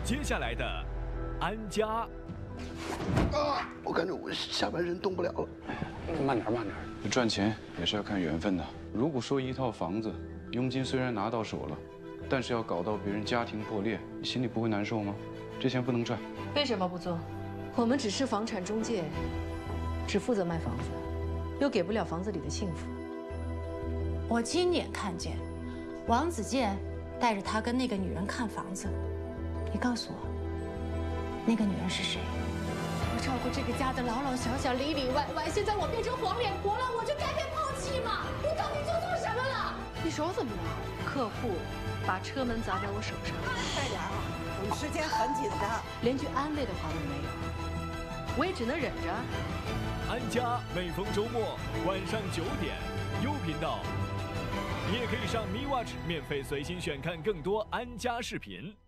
接下来的安家。 啊！我感觉我下半身动不了了。 慢点，慢点。 赚钱也是要看缘分的。如果说一套房子，佣金虽然拿到手了，但是要搞到别人家庭破裂，你心里不会难受吗？这钱不能赚。 为什么不做？我们只是房产中介，只负责卖房子，又给不了房子里的幸福。 我亲眼看见王子健带着他跟那个女人看房子。你告诉我，那个女人是谁？我照顾这个家的老老小小，里里外外，现在我变成黄脸婆了，我就该被抛弃吗？我到底做错什么了？ 你手怎么了？客户把车门砸在我手上。 快点啊，我们时间很紧的。 连句安慰的话都没有，我也只能忍着。 安家每逢周末晚上9点，U频道。你也可以上 MeWatch 免费随心选看更多安家视频。